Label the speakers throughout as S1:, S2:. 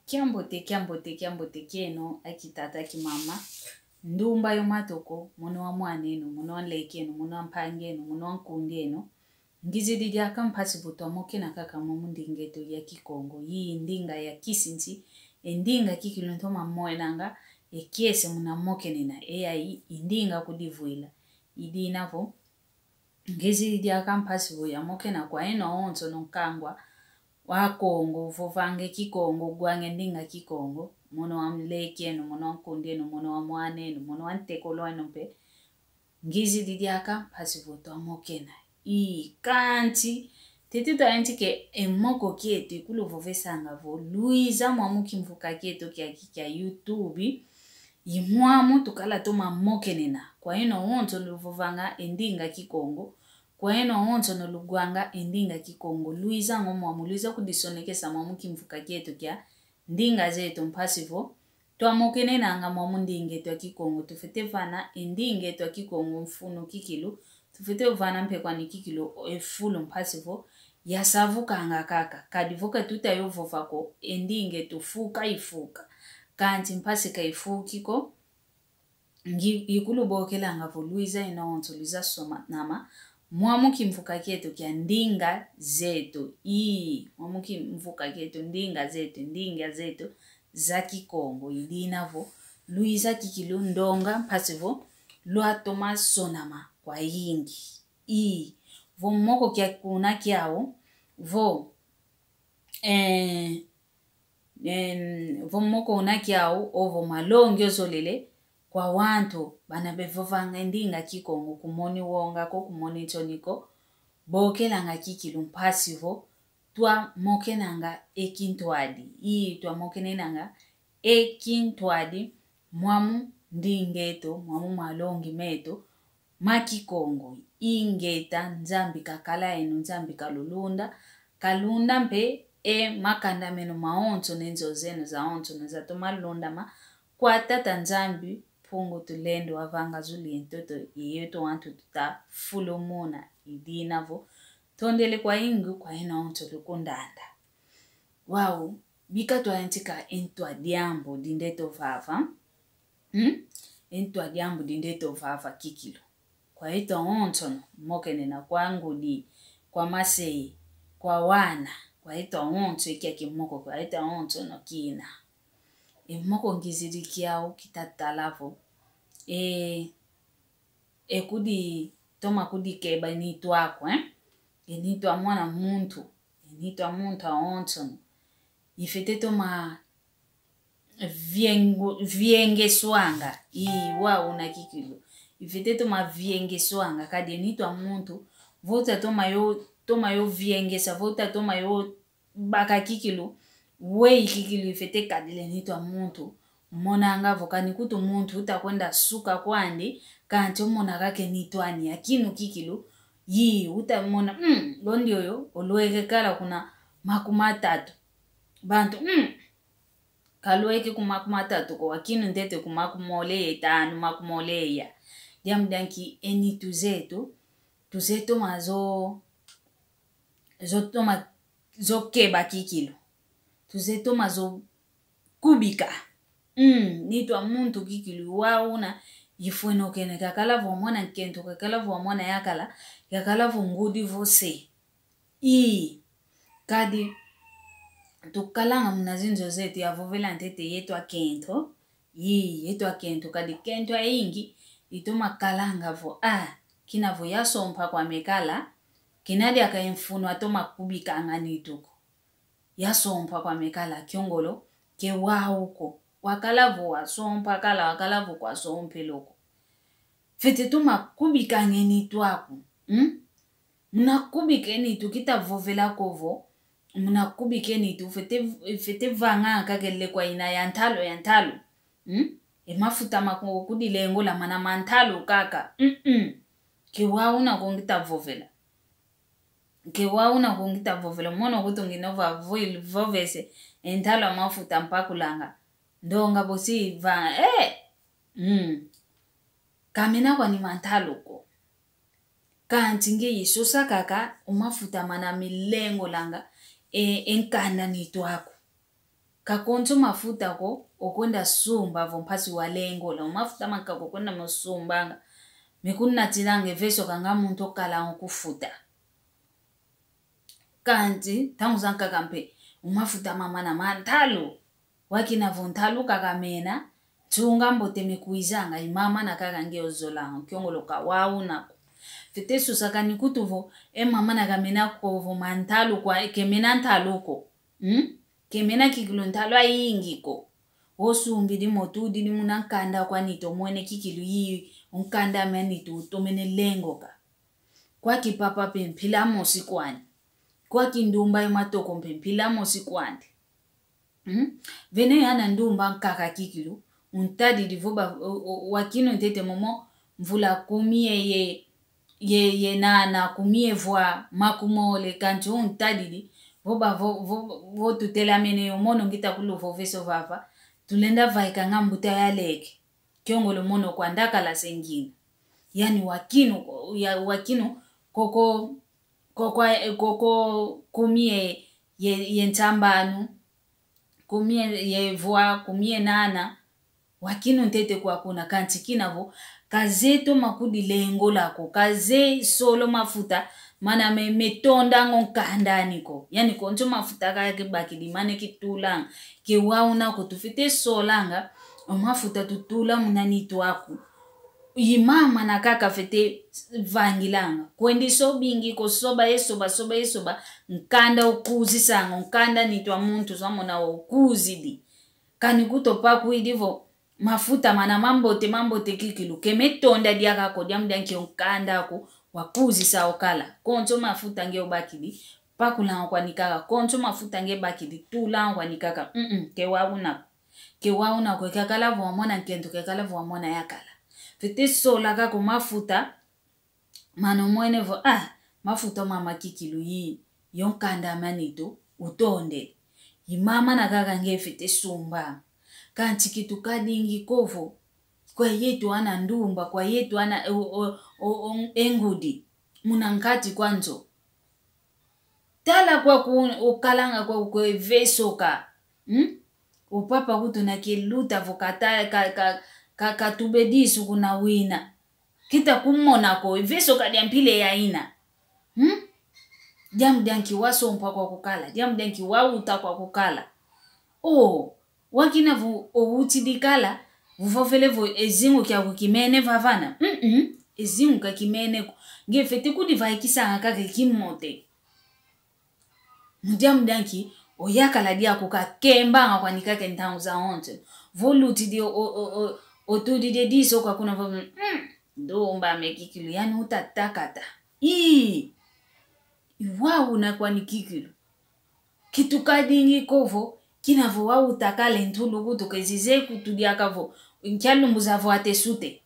S1: Kiambote keno akitata kimama ndumba yo matoko muno wa mwaneno muno lekeno muno mpangeno muno nkundeno ngizidi dia kampasi buto moke na kaka mumundingeto ya Kikongo yi ndinga ya Kisinzi endinga kikilonto mamoenanga ekiese muna moke nena ai indinga kudivuila idi navo ngizidi dia kampasi bo ya moke na kwa eno onzo nonkangwa wa Kongo fofange Kikongo gwange ndinga Kikongo muno wa mlekeno muno nkundeno muno wa mwaneno muno wa ntekoloano pe ngizidi dia kampasi buto moke na kanti tetito antike emoko kietu kulovovesanga vo Luiza mwamu kimvuka kietu kia YouTube imwamu tukala toma mokenena kwa eno onzo lovovanga endinga Kikongo kwa eno onzo no lugwanga endinga Kikongo Luiza mwamu Luiza kudisonekesa mwamu kimvuka kietu kia ndinga zetu mpasivo twa mokenena nga mwamu ndingetu ya Kikongo tufete vana endingetu ya Kikongo mfuno kikilu tufete uvana mpe kwa nikikilo efulu mpasivo ya savuka anga kaka kadivuka tuta yovovako endinge tufuka ifuka kanti mpasika ifukiko ikulubokela anga vo Luiza inaonto Luiza soma nama mwamu kimvuka kietu kia ndinga zetu mwamu kimvuka kietu ndinga zetu za Kikongo idinavo Luiza kikilo ndonga mpasivo lua toma sonama kwa yingi vo moko kia kuna kiao vo moko una kiao ovo malongyo zolele kwa wantu bana bevovanga ndinga Kikongo kumoni wonga ko kumoni toniko bokela nga kikilu mpasivo twa mokenanga ekintwadi twa mokenanga ekintwadi mwamu ndingeto mwamu malongi meto Kikongo ingeta nzambi kakala enu nzambi kalunda mpe makanda meno maonto nenzo zenu za onto neza tomalunda kwa tata nzambi pungu tulendo wavanga zuli entoto yeto wantu tuta fulumuna idinavo tondele kwa ingu kwa ena onto lukundanda wow bika tuwa entika entwa diambo dindeto vava entwa diambo dindeto vava kikilo kwa ito ontono mokenena kwa ngudi kwa masei kwa wana kwa ito onto ikia kimoko kwa ito ontono kina moko ngizidi kiao kitatalavo kudi toma kudi keba nitu ako nitu amwana muntu nitu amuntu ontono ifete toma vienge swanga una kikilo ifete toma vienge swanga kadi nitu amuntu vota toma yo vienge sa vota toma yo baka kikilo wei kikilo ifete kadile nitu amuntu monanga vokani kutu muntu utakwenda suka kwandi kanti umona kake nitu ani akinu kikilo utamona londi oyo olweke kala kuna makumatatu bantu kalweke kumakumatatu kwa kinu ndete kumakumole etanu makumole ya diamdanki enitu zetu mazo toma zo keba kikilo tuzeto mazo kubika nitu amuntu kikilo wauna yifueno kene kakala vo mwana nkento kakala vo mwana yakala vo ngudi vose kadi tukalanga mnazinzo zetu ya vovela ntete yetu akento yetu akento kadi kento ingi itoma kalanga vo kina vo yasompa kwa mekala kinadi akaimfuno atoma kubika anganituko yasompa kwa mekala kiongolo ke wauko wakala vo wasompa kala wakala vo kwa sompe loko fete toma kubika ngenitu ako muna kubike nitu kita vovela kovo muna kubike nitu fete vanga kakele kwa ina yantalo mafuta makungo kudilengo la mana mantalo kaka kiwauna kongita vovela mono kutunginova vovese entalo mafuta mpakulanga ndonga bosi va kamena kwa ni mantalo ko kantinge yisosa kaka umafuta mana milengo langa enkanda nitu ako kakonto mafuta ko okwenda sumba vo mpasi walengo la mafuta makako kwenda msumbanga mekunna tilange veso kanga muntu kala okufuta kanti tangu zanka kampe umafuta mama na mantalo wakina vontalo kakamena tunga mbote mekuizanga imama na kakange ozolango kyongoloka wauna fete susakani kutuvo mama na kamena ko vo mantalo kwa kemena ntaloko kemena kikilu ntalo ayingiko osumbi di motudi di munankanda kwa nito mwene kikilu yi unkanda menito tomene lengoka kwa kipapa pempila mosikwani kwa kindumba imatoko mpempila mosikwani vene yana ndumba nkaka kikilu untadi divoba wakino ntete momo mvula kumie ye nana kumie vwa makumole kanti untadi di voba vo tutela mene yomono ngita kulu veso vava tulenda vaika ngambuta ya leke kyongolo mono kwa ndaka la sengine yani wakino koko kumie ye ntambanu kumie ye vwa kumie nana wakino ntete kwa kuna kanti kinavo kazeto makudi lengo lako kaze solo mafuta mana metonda ngonkandani ko yani konto mafuta kake bakidi mane kitulang ke wauna ko tufite solanga mafuta tutula munanitu aku imama na kaka fete vangilanga kwendi so bingi ko soba yesoba nkanda ukuzi sanga nkanda nitwa muntu zamona okuzidi kani kutopa kuidivo mafuta mana mambote kikilu kemetonda diaka ko diamdanki nkanda ko wakuzi sa okala konto mafuta nge obakidi pakula kwa nikaka konto mafuta nge bakidi tula kwa nikaka ke wauna ko kakala vo mona nkento kakala vo mona yakala fete sola ka ko mafuta mano mwene vo mafuta mama kikilu yi yonkanda manito utonde imama na kaka nge fete sumba kanti kitu kadingi kovo kwa yetu ana ndumba kwa yetu ana engudi munangati kwanzo tala kwa ukalanga kwa vesoka upapa kutu na kiluta vokata katubedisu kuna wina kita kumona ko vesoka diampile ya ina jamu danki waso mpaka kukala jamu danki wauta kwa kukala wakina ovutidikala vuvovelevo ezingu kya kukimene vavana ezingu kakimene ngefete kudi vaikisanga kake kimote mudiamu danki oyakala dia kukakemba kwa nikake ntangu za onte voluti di otudi de diso kwa kuna ndomba mekikilu yani utatakata iwawu na kwa nikikilu kitu kadingi kovo kinavo wa utakale ntulu kutu kezize kutudia kavo nkialu muzavo atesute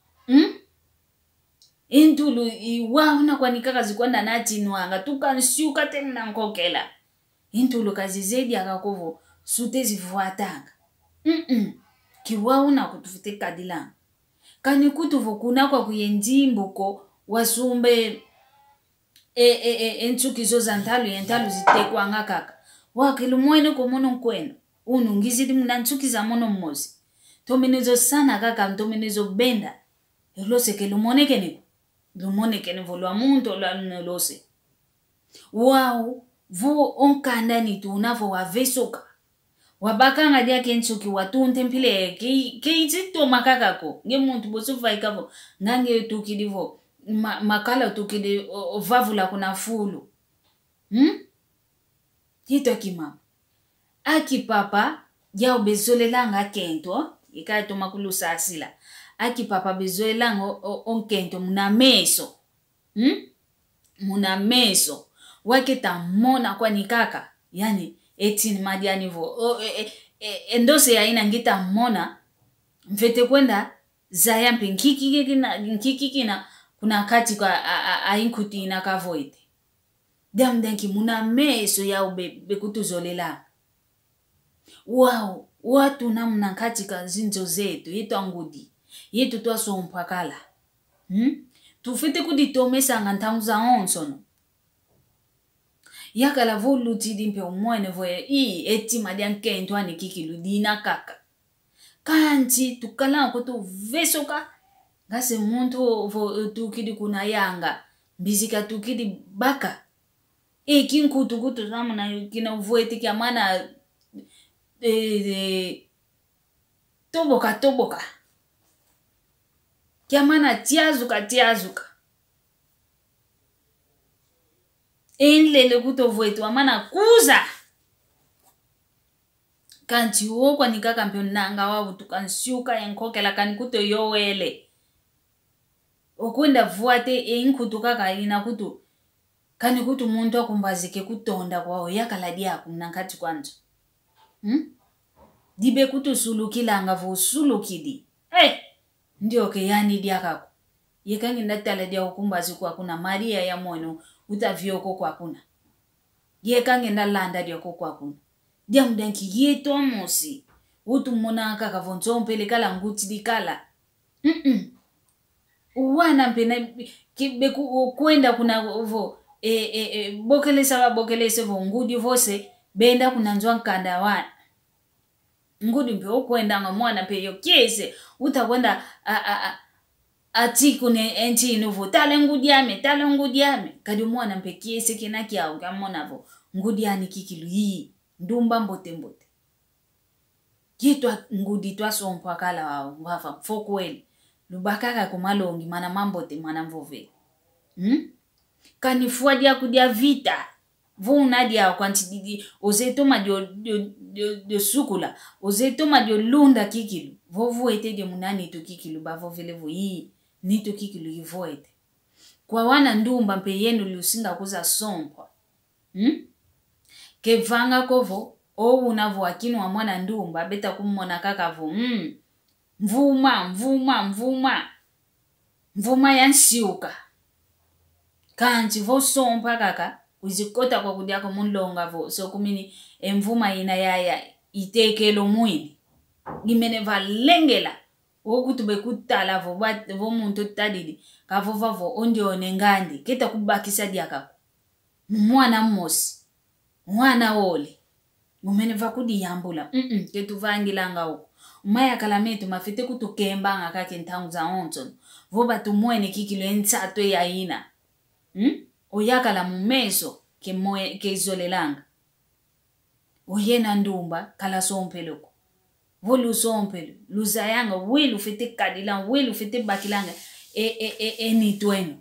S1: intulu iwawu na kwa nikaka zikwanda nati nuanga tukansyuka tena nkokela intulu kazizedi akakovo sute zivuatanga kiwawu na kutufute kadilanga kani kutuvo kuna kwa kuyenjimbuko wasumbe entsukizo za entalu zitekwa nga kaka wakilu mwene komono nkweno unungizidi munantsukiza mono mmozi tomenezo sana kaka ntomenezo benda elose ke lumonekene volwa muntu olwalunolose wau vo onkanda nitu unavo wavesoka wabakanga dia kentsuki watunte mpile keitito makakako nge muntu bosuvaikavo nange tukidivo makala tukidi ovavula kuna fulu hito kimama aki papa ya bezolelanga kento ikato makulusa asila aki papa bezolelanga onkento muna meso waketa mona kwa nikaka yani etini madiani vo endose ya ina ngita mona mfete kwenda zayampe nkikikina kuna kati kwa ainkuti inakavoite damdenki muna meso ya ubekutuzolela watu namna katika zinzo zetu yetu angudi yetu twaso mpakala tufite kuditomesa ngantangu za onsono yakala vo lutidi mpe umwene vo eti madian kento ani kikilu dina kaka kanti tukala koto vesoka ngase muntu vo tukidi kuna yanga mbizika tukidi baka kinkutu zamana kina uvueti kia mana toboka kia mana tiazuka enlele kuto vuetu amana kuza kanti wokwa nikaka mpyo nanga wabu tukansiuka yankokela kani kuto yowele okwenda vuate inkutu kaka ina kutu kani kutu muntu akumbazike kutonda kwao yakaladia kumnankati kwanza dibe kutu sulukila ngavo sulukidi ndio ke yani diakako yekangi ndatala dia ukumbazi kwa kuna Maria ya mono utavyoko kwa kuna yekangi ndalanda dia kwa kuna dia mdanki yeto mosi utu mona kaka vonzo mpele kala nguti dikala uwana mpena kibeku kwenda kuna vo bokelese vo ngudi vose benda kuna nzwa nkanda wana ngudi mpe okwenda ngamwana pe yokese utakwenda atiku ne enti nuvo tale ngudi yame kadi mwana mpe kiese kinaki au ngamona vo ngudi yani kikilu yi ndumba mbote kitwa ngudi twa sompwa kala wao wafa fokweli lubakaka kumalongi mana mambote mana mvove kanifuadia kudia vita vunadia kwantidi ozetoma dio sukula ozetoma dio lunda kikilu vovu ete dio munani to kikilu bavo velevo yi ni to kikilu yivoete kwa wana ndumba mpe yenu lusinga kuza sompwa kevanga kovo unavo akinu wa mwana ndumba beta kumona kaka vo mvuma yansiuka kanti vo sompa kaka uzikota kwa kudiako munlonga vo so kumini mvuma ina yaya itekelo mwini gimene valengela okutube kutala vo muntu tadidi kavova vo ondione ngandi keta kubakisa diaka mwana mmosi mwana ole mumene vakudi yambula ketu vangilanga huko maya kalametu mafite kutukemba ngakake ntangu za onton voba tumwene kikilo entsato ya ina oyakala mumeso ke izolelanga oyena ndumba kala sompeloko volu sompelo luzayanga welu fite kadila welu fite bakilanga nitwenu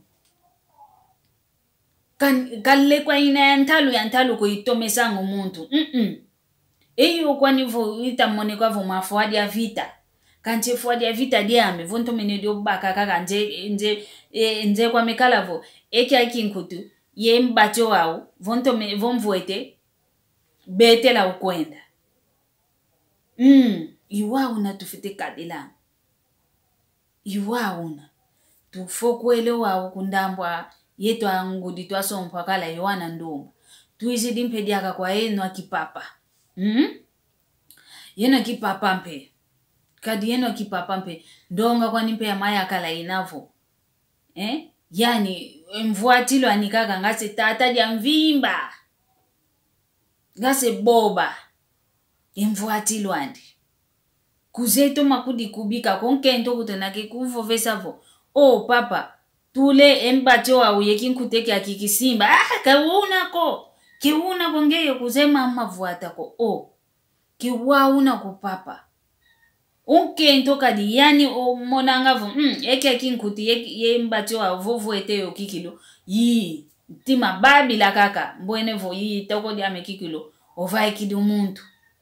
S1: kalle kwa ina yantalu ko itomesango muntu eyo kwanivo itamone kwa vo mafuadi ya vita kanche fuadi ya vita diame vonto mene dio baka kaka nje kwa mekala vo eki akinkutu ye mbacho wao vonto me vomvoete betela ukwenda iwa una tufite kadila iwa una tufokwele wao kundambwa yetu angudi twasompwa kala yowana ndumba tuizidi mpediaka kwa yenu akipapa yeno kipapa mpe kadi yeno kipapa mpe ndonga kwa nimpe ya maya kala inavo yani mvuatilo anikaka ngase tata dia mvimba ngase boba mvuatilo andi kuzeto makudi kubika konkento kutenake kuvovesa vo papa tule embacho wa uyekinkuteke akikisimba kiuna kongeyo kuzema mavuata ko kiwauna ko papa unkento kadi yani monanga vo eke akinkuti ye embacho wa vovo eteyo kikilo yi tima babi la kaka mbwene vo yi toko dia mekikilo ovai kidu muntu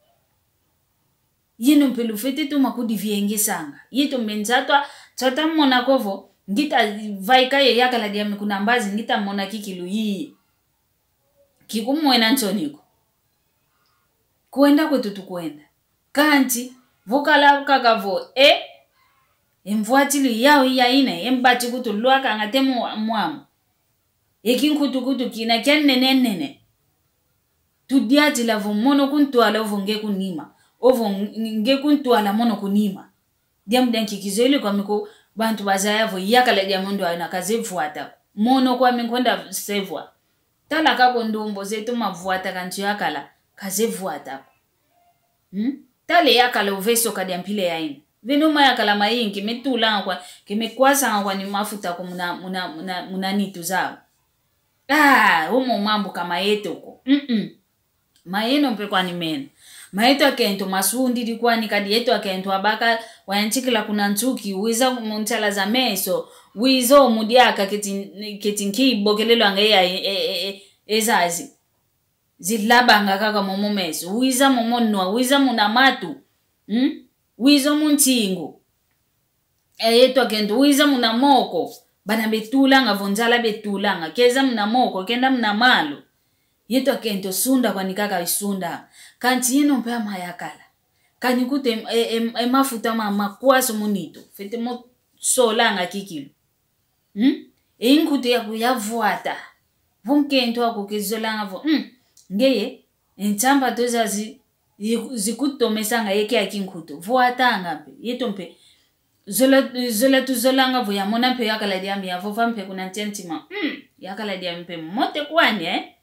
S1: yino mpelu fete to makudi viengesanga yito menzatwa tsata mona kovo ngita vaika ye yakala dia mikuna mbazi ngita mona kikilu yi kikumwena nchoniko kuenda kwetu tukwenda kanti vokala kakavo emvuatili yao ya ine embati kutu luaka ngatemu mwamu ekinkutukutu kina kennenene tudiati la vomono kuntuala ovo nge kunima ovo nge kuntuala mono kunima diamdenki kizeli kwa miko bantu bazaya vo yakala diamondo ana kazevuata mono kwa minkwenda sevwa Tala kako ndumbo zetu mavuata kanchi yakala kaze vuata. Tale yakala uveso kadiampile yaina. Venuma yakala mayingi metula kwa kimekwasa kwa ni mafuta kwa muna nitu zao. Humo mambo kama yeto ko. Maeno mpe kwa ni meno. Maeto akento masundi likuwa ni kadi yeto akento abaka wayanchikila kuna nchuki wiza muntala za meso wizo mudiaka ketinki bokelelo angeya ezazi zilabanga kaka momo meso wiza momonwa wiza munamatu wizo muntingu yeto akento wiza munamoko bana betulanga vonjala betulanga keza munamoko kenda munamalo yeto akento sunda kwa nikaka isunda kanti yino mpe amayakala kani kute mafuta mama kwaso munito fete mo solanga kikilo inkute yavuata vunkento akukizolanga vo ngeye enchamba tozazi zikutomesanga yeke akinkuto vuatanga mpe yeto mpe zola tuzolanga vo yamona mpe yakala diami yavova mpe kuna ntentima yakala diami mpe mote kwani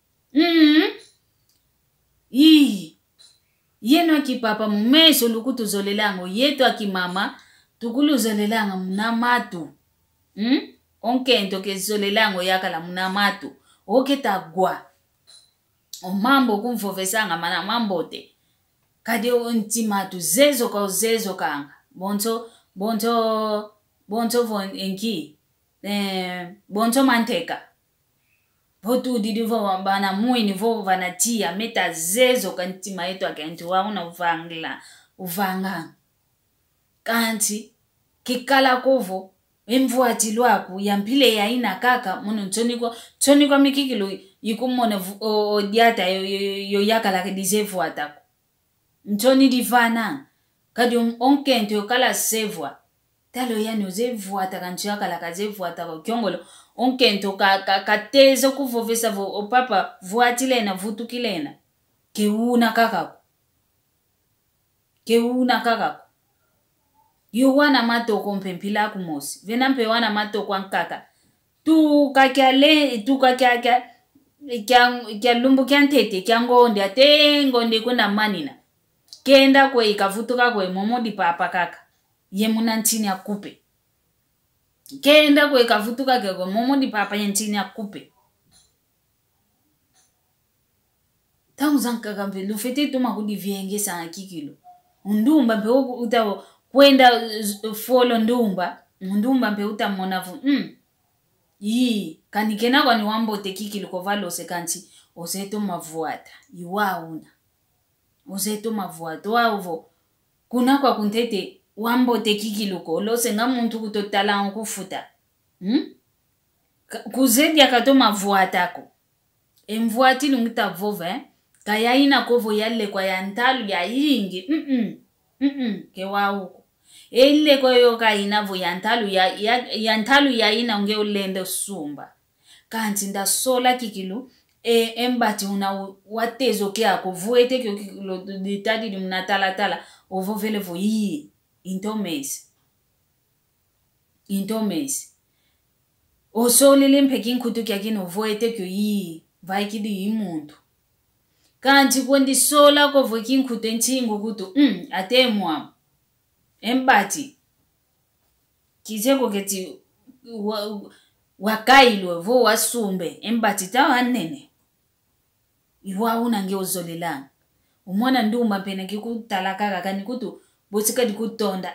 S1: yeno akipapa mumeso lukutu zolelango yeto akimama tukulu zolelanga munamatu onkento ke zolelango yakala munamatu oketagwa omambo kumvovesanga mana mambote kadi ontimatu zezo kanga bonto von enki bonto manteka votu didivo bana muini vo vanatia meta zezo kantima yetu akenti wauna uvanga kanti kikala kovo emvuati lwaku yampile yaina kaka muno ntoni kwa mikikilo yikumone diata yo yakala kedizevu atako ntoni divana kadi onkento yokala sevwa talo yani uzevu atakanchi yakala kazevu atako kyongolo onkento katezo kuvovesa vo opapa vuatilena vutukilena keuna kakako yo wana matoko mpempila kumosi vena mpe wana matoko ankaka tu kya lumbu kya ntete kya ngonde ate ngonde kuna manina kenda kwe ikavutuka kwe momodi papa kaka ye muna ntini akupe kenda kwe ikavutuka kwe momodi papa ye ntini akupe tauzanka kampe lufete tuma kudi vienge sana kikilo undumba mpe utawo kwenda folo ndumba mpe utamonavu kanikena kwa ni wambote kikilo kovalo sekanti oseto mavuata iwauna oseto mavuata wauvo kuna kwa kuntete wambote kikilo ko lose nga muntu kutotala nkufuta kuzedi akato mavuata ko emvuati lungita vova kaya ina kovo yalle kwa yantalu ya yingi ke wauko ele kwa yoka inavo yantalu ya ina unge ulende sumba kanti nda sola kikilu embati una watezo kyako vuete kyo ditadi dimnatala ovovele vo intomes osolele mpekin kutu kyakino vuete kyo vaikidi imuntu kanti kwendi sola ko vokin kutu nchingu kutu atemwa embati kizeko keti wakailwe vo wasumbe embati tawa nene iwauna nge ozolelanga umona nduma pene kikutalaka kani kutu botsika dikutonda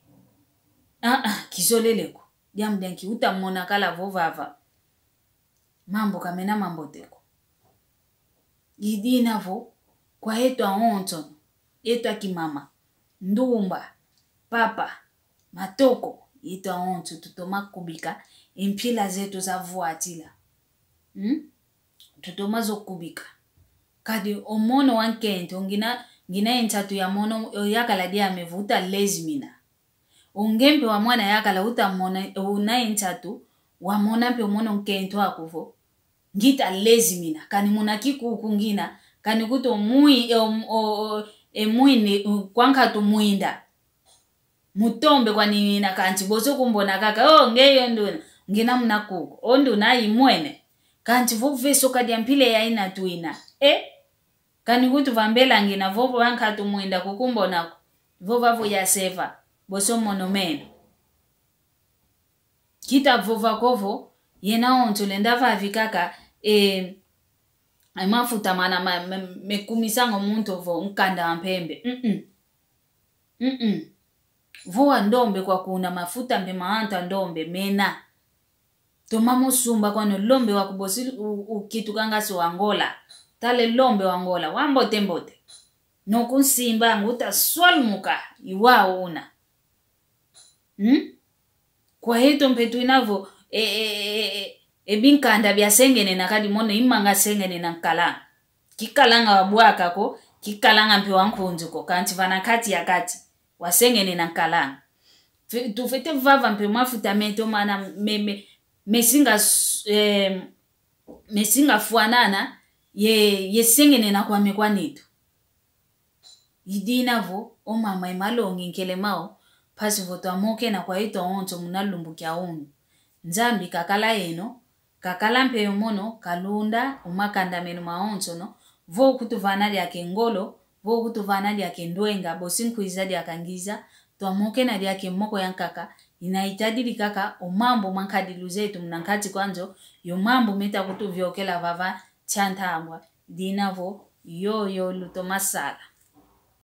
S1: kizoleleko jamdanki utamona kala vovava mambo kamena mambo teko idina vo kwa yetu aonto yetu akimama ndumba papa matoko yetu aonto tutoma kubika impila zetu za vuatila tutoma zo kubika kadi omono wankento ngina entatu ya mono yakala dia mevuta lezmina ongembe wa mwana yakala utamona una entatu wa mona pe omono nkento akuvo ngita lezmina kani munakiku kungina kani kuto mui muine kwanka tumuinda mutombe kwa nina kanti bozo kumbona kaka ngeyo nduna ngina mnakuko onduna imwene kanti voveso kadi ampile ya ina tuina kani kutu vambela ngina vovo wankatu muinda kukumbonako vova vo ya seva boso monomeno kita vova kovo yena onto lenda vavikaka mafuta mana mekumisango muntu vo nkanda ampembe voa ndombe kwa kuna mafuta mbe maanta ndombe mena tomamo sumba kwano lombe wakubosi ukitu kangasi wangola tale lombe wangola wambote mbote nokunsimba nguta swalmuka iwao una kwa hito mpetu inavo binkanda bya sengene nakadi mono imanga sengene nankalanga kikalanga wabwaka ko kikalanga mpe wankunzuko kanti vana kati ya kati wasengene nankalanga tufete vava mpe mafuta meto mana mesinga fuanana ye sengene na kwa mekwanito idinavo o mama imalongi nkelemao pasi voto amoke na kwa hito onto munalumbu kya unu nzambi kakala eno kakala mpe yomono kalunda umakanda menu maonto no vo kutuvana lya kengolo vo kutuvana lya kendwenga bosinku izadi akangiza to amoke na lya kemoko yankaka inaitadili kaka o mambo mankadilu zetu mnankati kwanzo yo mambo meta kutuvyokela vava chantangwa dinavo yo luto masala